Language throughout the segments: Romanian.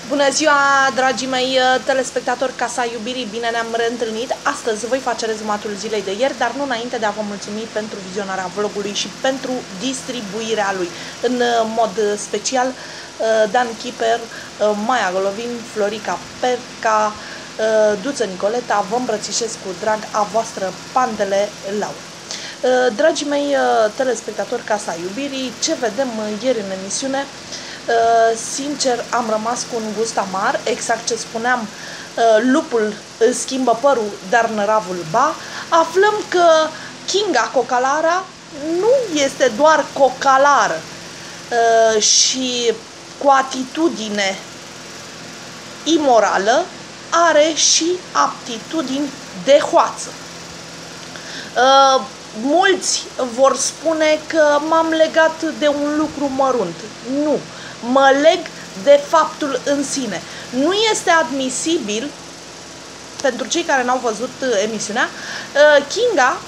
Bună ziua, dragii mei telespectatori Casa Iubirii, bine ne-am reîntâlnit. Astăzi voi face rezumatul zilei de ieri, dar nu înainte de a vă mulțumi pentru vizionarea vlogului și pentru distribuirea lui. În mod special, Dan Chiper, Maia Golovin, Florica Perca, Duță Nicoleta, vă îmbrățișez cu drag, a voastră Pandele Laura. Dragii mei telespectatori Casa Iubirii, ce vedem ieri în emisiune? Sincer, am rămas cu un gust amar, exact ce spuneam, lupul îți schimbă părul, dar năravul ba. Aflăm că Kinga Cocalara nu este doar cocalară și cu atitudine imorală, are și aptitudini de hoață. Mulți vor spune că m-am legat de un lucru mărunt. Nu, mă leg de faptul în sine. Nu este admisibil, pentru cei care n-au văzut emisiunea, Kinga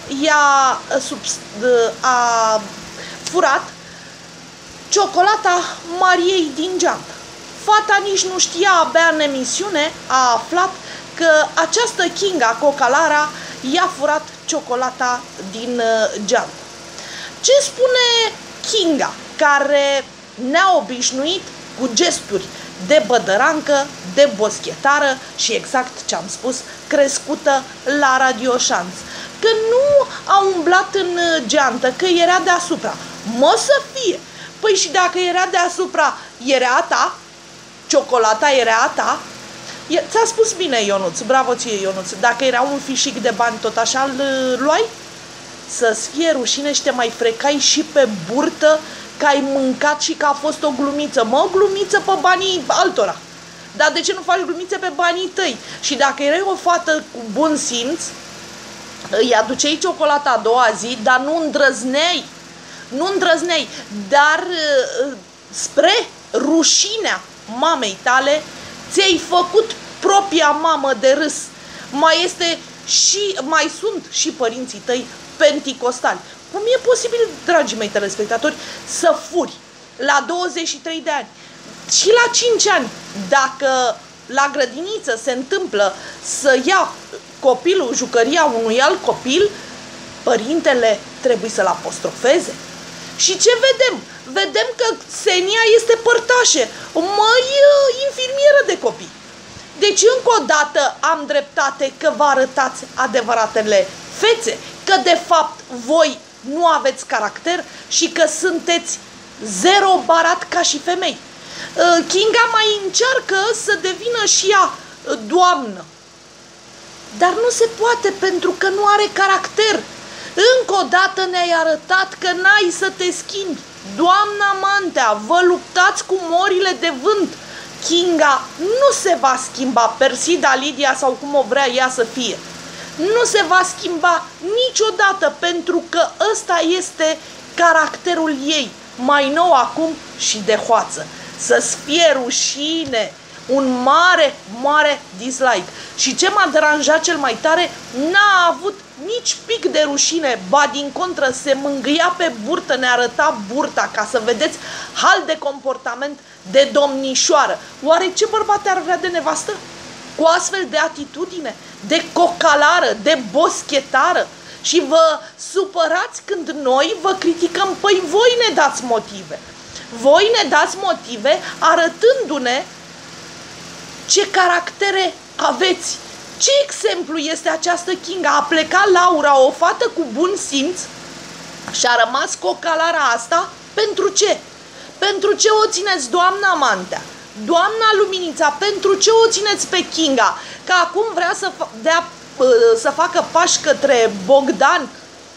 a furat ciocolata Mariei din geantă. Fata nici nu știa, abia în emisiune a aflat că această Kinga Cocalara i-a furat ciocolata din geantă. Ce spune Kinga, care ne-a obișnuit cu gesturi de bădărancă, de boschetară și exact ce am spus, crescută la Radio Șanț? Că nu a umblat în geantă, că era deasupra. Mă să fie! Păi și dacă era deasupra, era a ta? Ciocolata era a ta? Ți-a spus bine, Ionuț, bravo ție, Ionuț. Dacă era un fișic de bani, tot așa îl luai? Să-ți fie rușine și te mai frecai și pe burtă că ai mâncat și că a fost o glumiță. Mă, glumiță pe banii altora. Dar de ce nu faci glumițe pe banii tăi? Și dacă erai o fată cu bun simț, îi aduceai ciocolata a doua zi, dar nu îndrăzneai. Nu îndrăzneai, dar spre rușinea mamei tale, ți-ai făcut propria mamă de râs. Mai sunt și părinții tăi penticostali. Cum e posibil, dragii mei telespectatori, să furi la 23 de ani și la 5 ani, dacă la grădiniță se întâmplă să ia copilul jucăria unui alt copil, părintele trebuie să-l apostrofeze. Și ce vedem? Vedem că Xenia este părtașe, măi, infirmieră de copii. Deci încă o dată am dreptate că vă arătați adevăratele fețe, că de fapt voi nu aveți caracter și că sunteți zero barat ca și femei. Kinga mai încearcă să devină și ea doamnă, dar nu se poate pentru că nu are caracter. Încă o dată ne-ai arătat că n-ai să te schimbi. Doamna Mantea, vă luptați cu morile de vânt. Kinga nu se va schimba, Persida Lidia sau cum o vrea ea să fie. Nu se va schimba niciodată, pentru că ăsta este caracterul ei, mai nou acum și de hoață. Să-ți fie rușine, un mare, mare dislike. Și ce m-a deranjat cel mai tare, n-a avut nici pic de rușine, ba din contră, se mângâia pe burtă, ne arăta burta, ca să vedeți hal de comportament de domnișoară. Oare ce bărbat ar vrea de nevastă? Cu astfel de atitudine, de cocalară, de boschetară? Și vă supărați când noi vă criticăm, păi voi ne dați motive. Voi ne dați motive arătându-ne ce caractere aveți. Ce exemplu este această Kinga? A plecat Laura, o fată cu bun simț, și a rămas cocalara asta? Pentru ce? Pentru ce o țineți, doamna Mantea? Doamna Luminița, pentru ce o țineți pe Kinga? Că acum vrea să facă pași către Bogdan?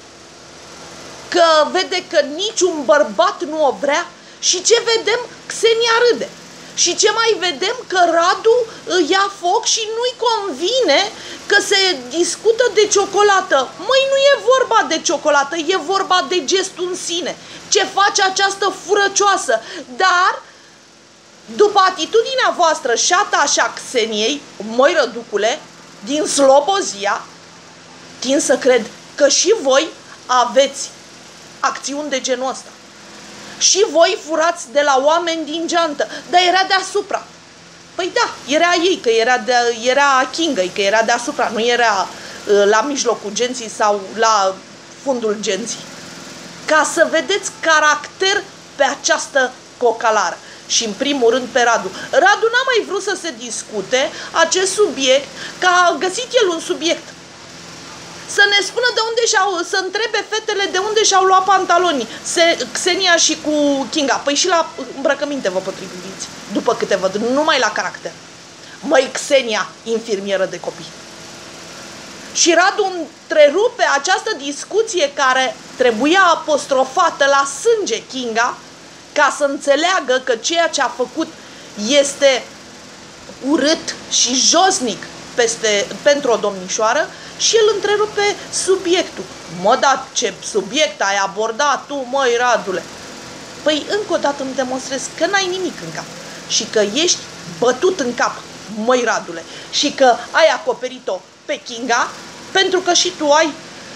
Că vede că niciun bărbat nu o vrea? Și ce vedem? Xenia râde. Și ce mai vedem? Că Radu ia foc și nu-i convine că se discută de ciocolată. Măi, nu e vorba de ciocolată, e vorba de gestul în sine. Ce face această furăcioasă? Dar, după atitudinea voastră șata așa Xeniei, măi răducule, din Slobozia, tind să cred că și voi aveți acțiuni de genul ăsta. Și voi furați de la oameni din geantă, dar era deasupra. Păi da, era ei, că era Kinga, că era deasupra, nu era la mijlocul genții sau la fundul genții. Ca să vedeți caracter pe această cocalară. Și în primul rând pe Radu. Radu n-a mai vrut să se discute acest subiect, că a găsit el un subiect. Să ne spună de unde să întrebe fetele de unde și-au luat pantalonii. Xenia și cu Kinga. Păi și la îmbrăcăminte vă potriviți, după câte văd, nu numai la caracter. Măi, Xenia, infirmieră de copii. Și Radu întrerupe această discuție care trebuia apostrofată la sânge Kinga, ca să înțeleagă că ceea ce a făcut este urât și josnic pentru o domnișoară, și el întrerupe subiectul. Mă, da, ce subiect ai abordat tu, măi, Radule? Păi, încă o dată îmi demonstrez că n-ai nimic în cap și că ești bătut în cap, măi, Radule, și că ai acoperit-o pe Kinga, pentru că și tu ai,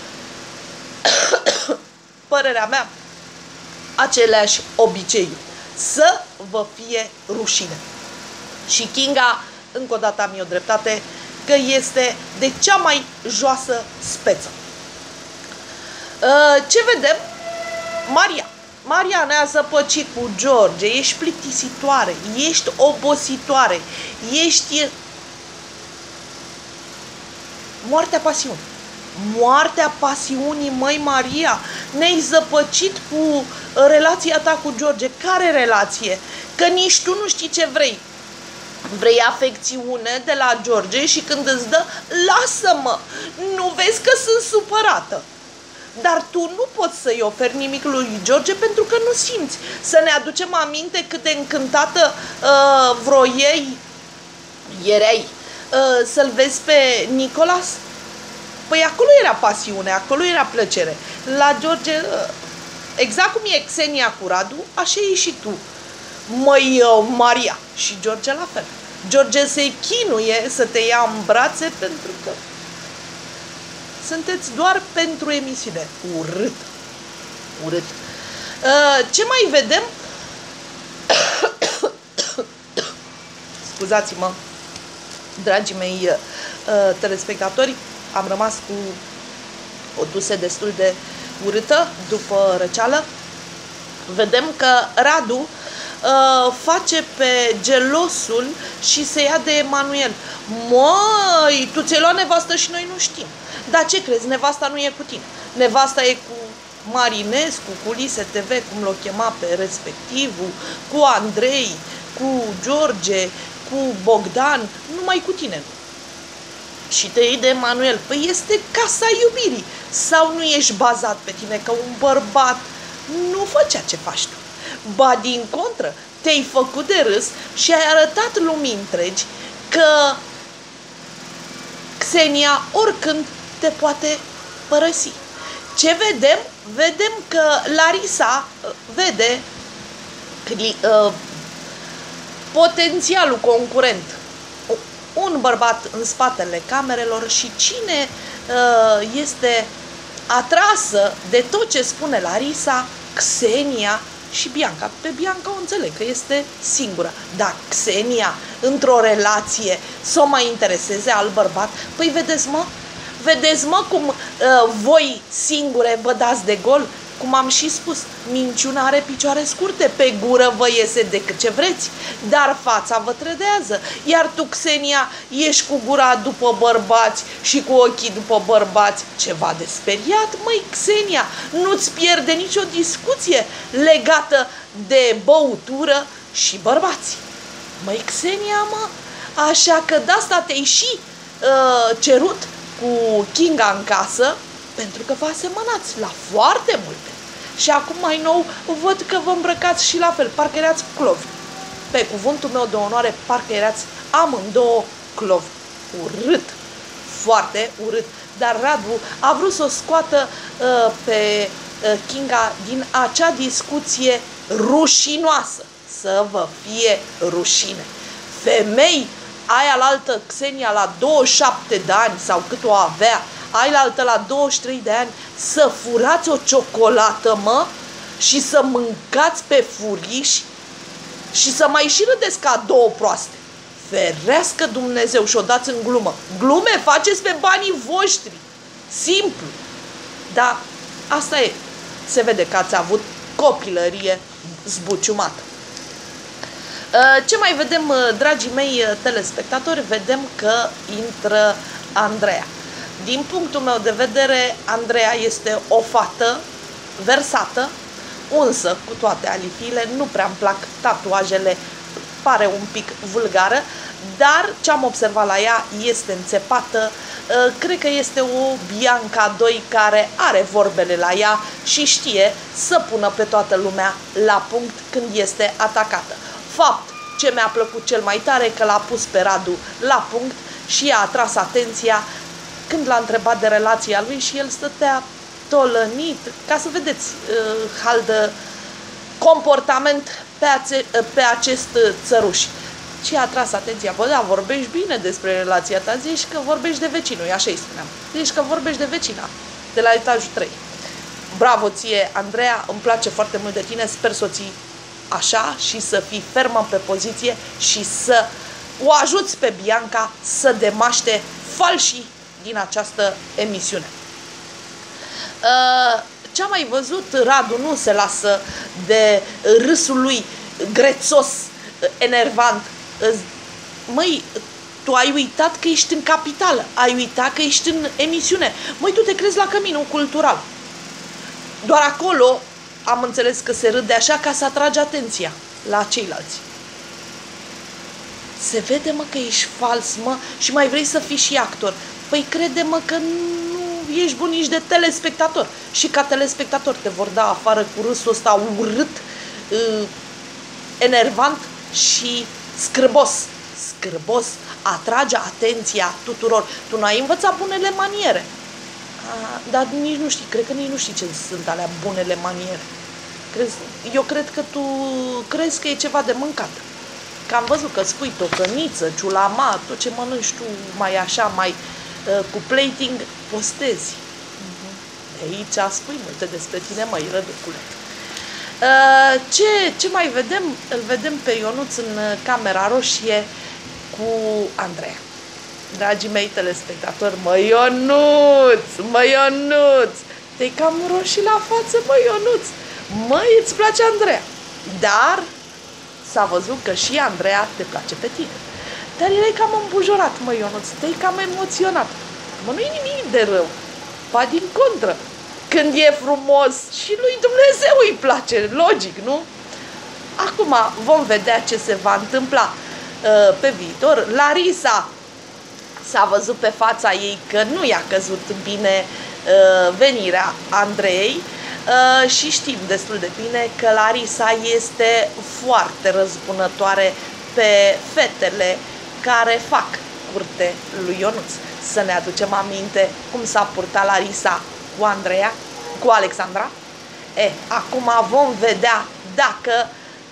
părerea mea, aceleași obiceiuri. Să vă fie rușine. Și Kinga, încă o dată am eu dreptate, că este de cea mai joasă speță. Ce vedem? Maria ne-a zăpăcit cu George. Ești plictisitoare, ești obositoare, ești moartea pasiunii. Moartea pasiunii, măi, Maria. Ne-ai zăpăcit cu relația ta cu George. Care relație? Că nici tu nu știi ce vrei. Vrei afecțiune de la George și când îți dă, lasă-mă, nu vezi că sunt supărată. Dar tu nu poți să-i oferi nimic lui George pentru că nu simți. Să ne aducem aminte cât de încântată erai să-l vezi pe Nicolas. Păi acolo era pasiune, acolo era plăcere. La George, exact cum e Xenia cu Radu, așa e și tu. Măi, Maria. Și George la fel. George se chinuie să te ia în brațe pentru că sunteți doar pentru emisiune. Urât. Urât. Ce mai vedem? Scuzați-mă, dragii mei telespectatori, am rămas cu o duse destul de urâtă după răceală. Vedem că Radu face pe gelosul și se ia de Emanuel. Măi, tu ți-ai luat nevastă și noi nu știm. Dar ce crezi, nevasta nu e cu tine. Nevasta e cu Marinescu, cu Lise TV, cum l-o chema pe respectivul, cu Andrei, cu George, cu Bogdan, numai cu tine. Și te iei de Emanuel. Păi este casa iubirii. Sau nu ești bazat pe tine, că un bărbat nu făcea ce faci tu. Ba din contră, te-ai făcut de râs și ai arătat lumii întregi că Xenia oricând te poate părăsi. Ce vedem? Vedem că Larisa vede potențialul concurent, un bărbat în spatele camerelor, și cine este atrasă de tot ce spune Larisa? Xenia și Bianca. Pe Bianca o înțeleg că este singură, dar Xenia într-o relație să o mai intereseze alt bărbat? Păi vedeți mă cum voi singure vă dați de gol? Cum am și spus, minciuna are picioare scurte, pe gură vă iese decât ce vreți, dar fața vă trădează. Iar tu, Xenia, ești cu gura după bărbați și cu ochii după bărbați. Ceva de speriat, măi, Xenia, nu-ți pierde nicio discuție legată de băutură și bărbați. Măi, Xenia, mă, așa că de asta te-ai și cerut cu Kinga în casă, pentru că vă asemănați la foarte multe. Și acum mai nou văd că vă îmbrăcați și la fel, parcă erați clovi. Pe cuvântul meu de onoare, parcă erați amândouă clovi. Urât, foarte urât. Dar Radu a vrut să o scoată pe Kinga din acea discuție rușinoasă. Să vă fie rușine. Femei, aia la altă Xenia la 27 de ani sau cât o avea, ai la altă la 23 de ani, să furați o ciocolată, mă, și să mâncați pe furiș și să mai și râdeți ca două proaste. Ferească Dumnezeu și o dați în glumă. Glume faceți pe banii voștri. Simplu. Dar asta e. Se vede că ați avut copilărie zbuciumată. Ce mai vedem, dragii mei telespectatori? Vedem că intră Andreea. Din punctul meu de vedere, Andreea este o fată versată, însă, cu toate alifiile, nu prea îmi plac tatuajele, pare un pic vulgară, dar ce am observat la ea este înțepată, cred că este o Bianca 2 care are vorbele la ea și știe să pună pe toată lumea la punct când este atacată. Fapt ce mi-a plăcut cel mai tare că l-a pus pe Radu la punct și a atras atenția când l-a întrebat de relația lui și el stătea tolănit, ca să vedeți hal de comportament pe acest țăruș. Și a atras atenția, bă, da, vorbești bine despre relația ta, zici că vorbești de vecinul, așa îi spuneam, zici că vorbești de vecina, de la etajul 3. Bravo ție, Andreea, îmi place foarte mult de tine, sper să o ții așa și să fii fermă pe poziție și să o ajuți pe Bianca să demaște falșii din această emisiune. Ce am mai văzut, Radu nu se lasă de râsul lui grețos, enervant. Măi, tu ai uitat că ești în capitală, ai uitat că ești în emisiune. Măi, tu te crezi la Căminul Cultural. Doar acolo am înțeles că se râde așa ca să atragi atenția la ceilalți. Se vede, mă, că ești fals, mă, și mai vrei să fii și actor. Păi crede-mă că nu ești bun nici de telespectator. Și ca telespectator te vor da afară cu râsul ăsta urât, enervant și scârbos. Scârbos, atrage atenția tuturor. Tu n-ai învățat bunele maniere. Dar nici nu știi, cred că nici nu știi ce sunt alea bunele maniere. Eu cred că tu crezi că e ceva de mâncat. Că am văzut că spui tocăniță, ciulama, tot ce mănânci tu mai așa, mai cu plating, postezi. De aici spui multe despre tine, măi, Răducule. Ce mai vedem? Îl vedem pe Ionuț în camera roșie cu Andreea. Dragii mei telespectatori, mă Ionuț, te-ai cam roșii la față, mă Ionuț. Măi, îți place Andreea. Dar s-a văzut că și Andreea te place pe tine. Dar erai cam îmbujorat, mă Ionuț, te-ai cam emoționat. Mă, nu-i nimic de rău, ba din contră. Când e frumos și lui Dumnezeu îi place, logic, nu? Acum vom vedea ce se va întâmpla pe viitor. Larisa s-a văzut pe fața ei că nu i-a căzut bine venirea Andrei și știm destul de bine că Larisa este foarte răzbunătoare pe fetele care fac curte lui Ionuț. Să ne aducem aminte cum s-a purtat Larisa cu Andreea, cu Alexandra. Acum vom vedea dacă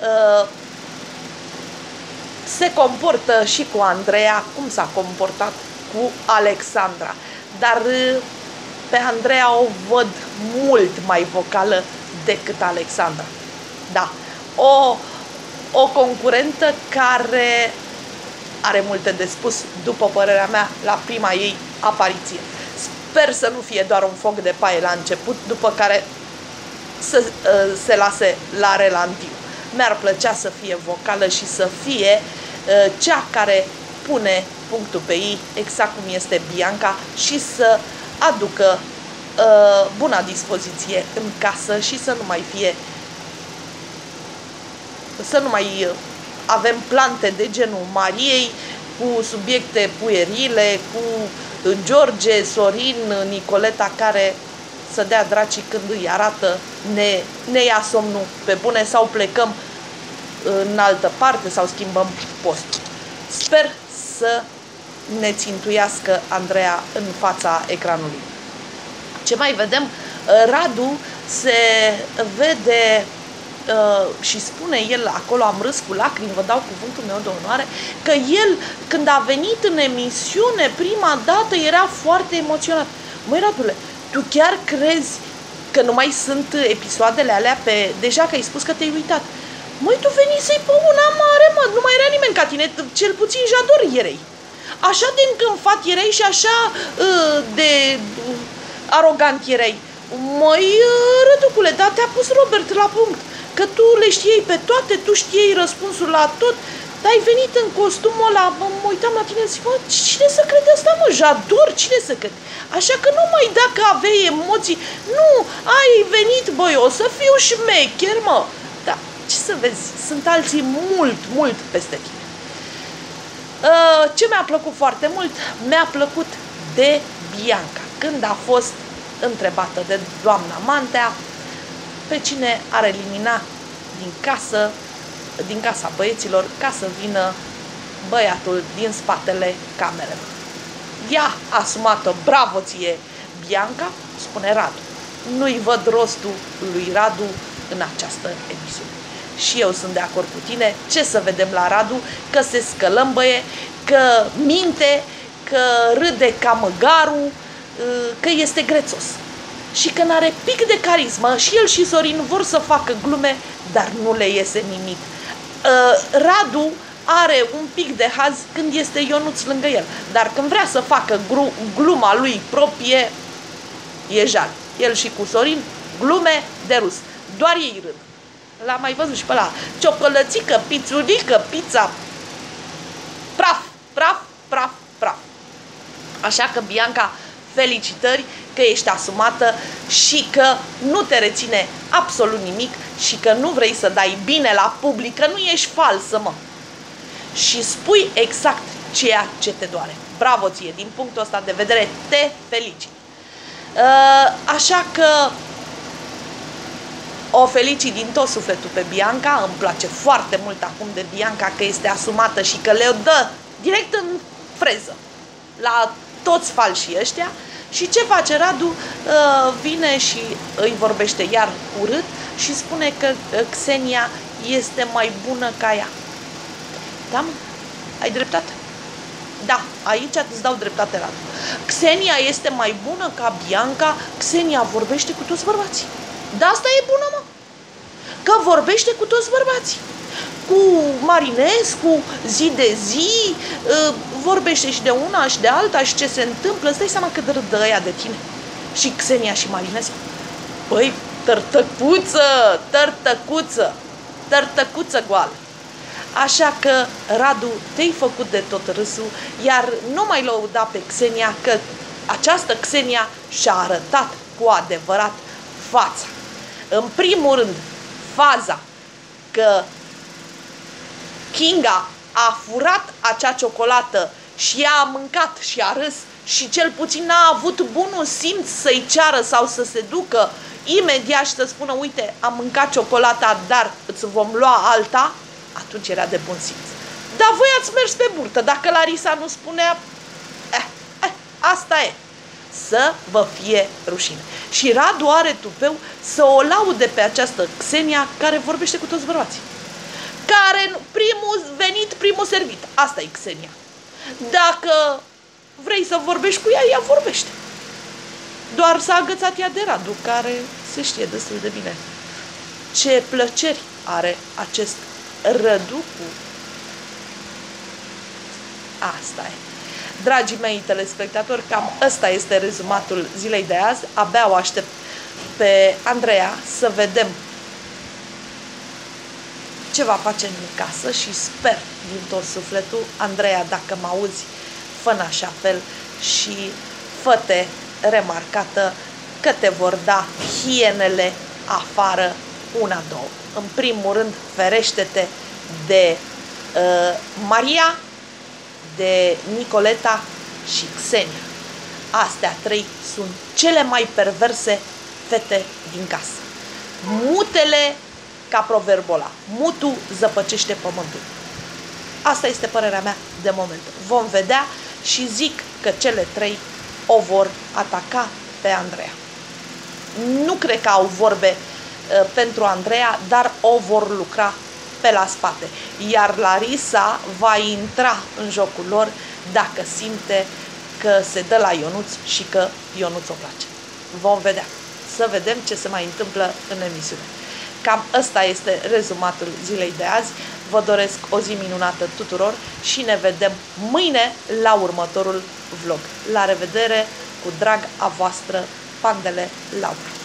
se comportă și cu Andreea cum s-a comportat cu Alexandra. Dar pe Andreea o văd mult mai vocală decât Alexandra. Da, o concurentă care are multe de spus, după părerea mea, la prima ei apariție. Sper să nu fie doar un foc de paie la început, după care să se lase la relantiu. Mi-ar plăcea să fie vocală și să fie cea care pune punctul pe ei, exact cum este Bianca, și să aducă buna dispoziție în casă și să nu mai avem plante de genul Mariei, cu subiecte puerile, cu George, Sorin, Nicoleta, care să dea dracii când îi arată, ne ia somnul pe bune sau plecăm în altă parte sau schimbăm postul. Sper să ne țintuiască Andreea în fața ecranului. Ce mai vedem? Radu se vede și spune el acolo, am râs cu lacrimi, vă dau cuvântul meu de onoare, că el, când a venit în emisiune prima dată, era foarte emoționat. Măi, Radule, tu chiar crezi că nu mai sunt episoadele alea deja că ai spus că te-ai uitat. Măi, tu venisei pe una mare, mă, nu mai era nimeni ca tine, cel puțin Jador erei. Așa de încânfat erai și așa de arogant erai. Măi, Răducule, dar te-a pus Robert la punct, că tu le știai pe toate, tu știai răspunsul la tot, dar ai venit în costumul ăla, mă uitam la tine și zic, mă, cine să crede asta, mă, Jador, cine să crede? Așa că nu mai dacă aveai emoții, nu, ai venit, băi, o să fiu șmecher, mă. Da, ce să vezi, sunt alții mult, mult peste tine. Ce mi-a plăcut foarte mult? Mi-a plăcut de Bianca, când a fost întrebată de doamna Mantea pe cine ar elimina din casa băieților ca să vină băiatul din spatele camerei. Ea a asumat-o, bravo ție, Bianca, spune Radu. Nu-i văd rostul lui Radu în această emisiune. Și eu sunt de acord cu tine. Ce să vedem la Radu? Că se scălămbăie, că minte, că râde ca măgarul, că este grețos. Și că n-are pic de carismă. Și el și Sorin vor să facă glume, dar nu le iese nimic. Radu are un pic de haz când este Ionuț lângă el. Dar când vrea să facă gluma lui proprie, e jal. El și cu Sorin, glume de rus. Doar ei râd. L-am mai văzut și pe ăla. Ciocolățică, pițulică, pizza. Praf, praf, praf, praf. Așa că, Bianca, felicitări că ești asumată și că nu te reține absolut nimic și că nu vrei să dai bine la public, că nu ești falsă, mă. Și spui exact ceea ce te doare. Bravo ție, din punctul ăsta de vedere te felicit. Așa că o felicit din tot sufletul pe Bianca, îmi place foarte mult acum de Bianca că este asumată și că le dă direct în freză la toți falșii ăștia. Și ce face Radu? Vine și îi vorbește iar urât și spune că Xenia este mai bună ca ea. Da, mă? Ai dreptate? Da, aici îți dau dreptate, Radu. Xenia este mai bună ca Bianca, Xenia vorbește cu toți bărbații. Da, asta e bună, mă. Că vorbește cu toți bărbații. Cu Marinescu, zi de zi, vorbește și de una și de alta și ce se întâmplă. Îți dai seama cât râd ăia de tine. Și Xenia și Marinescu. Păi, tărtăcuță, tărtăcuță, tărtăcuță goală. Așa că, Radu, te-ai făcut de tot râsul, iar nu mai lăuda pe Xenia, că această Xenia și-a arătat cu adevărat fața. În primul rând, faza că Kinga a furat acea ciocolată și ea a mâncat și a râs și cel puțin n-a avut bunul simț să-i ceară sau să se ducă imediat și să spună, uite, am mâncat ciocolata, dar îți vom lua alta, atunci era de bun simț. Dar voi ați mers pe burtă, dacă Larisa nu spunea, asta e. Să vă fie rușine. Și Radu are tupeu să o laude pe această Xenia care vorbește cu toți bărbații. Care primul venit, primul servit. Asta e Xenia. Dacă vrei să vorbești cu ea, ea vorbește. Doar s-a agățat ea de Radu, care se știe destul de bine ce plăceri are acest Răducu. Asta e. Dragii mei telespectatori, cam ăsta este rezumatul zilei de azi. Abia o aștept pe Andreea să vedem ce va face în casă și sper din tot sufletul, Andreea, dacă mă auzi, fă în așa fel și fă-te remarcată că te vor da hienele afară una, două. În primul rând, ferește-te de Maria, de Nicoleta și Xenia. Astea trei sunt cele mai perverse fete din casă. Mutele, ca proverbul ăla, mutul zăpăcește pământul. Asta este părerea mea de moment. Vom vedea și zic că cele trei o vor ataca pe Andreea. Nu cred că au vorbe pentru Andreea, dar o vor lucra pe la spate. Iar Larisa va intra în jocul lor dacă simte că se dă la Ionuț și că Ionuț o place. Vom vedea. Să vedem ce se mai întâmplă în emisiune. Cam ăsta este rezumatul zilei de azi. Vă doresc o zi minunată tuturor și ne vedem mâine la următorul vlog. La revedere, cu drag a voastră, Pandele Laura.